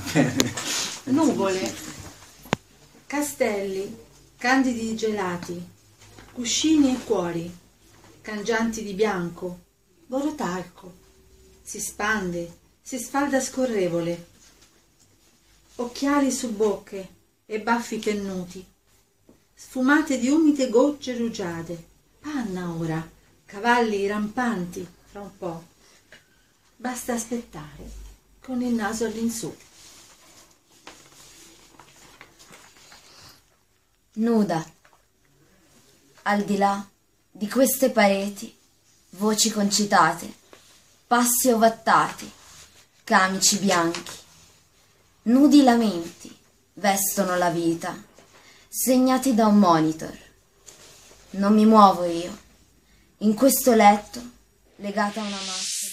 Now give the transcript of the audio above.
bene. Nuvole, castelli, candidi gelati, cuscini e cuori, cangianti di bianco, borotalco, si spande, si sfalda scorrevole, occhiali su bocche e baffi pennuti, sfumate di umide gocce rugiade, panna ora, cavalli rampanti fra un po'. Basta aspettare con il naso all'insù. Nuda, al di là di queste pareti, voci concitate, passi ovattati, camici bianchi, nudi lamenti vestono la vita, segnati da un monitor. Non mi muovo io, in questo letto, legata a una massa.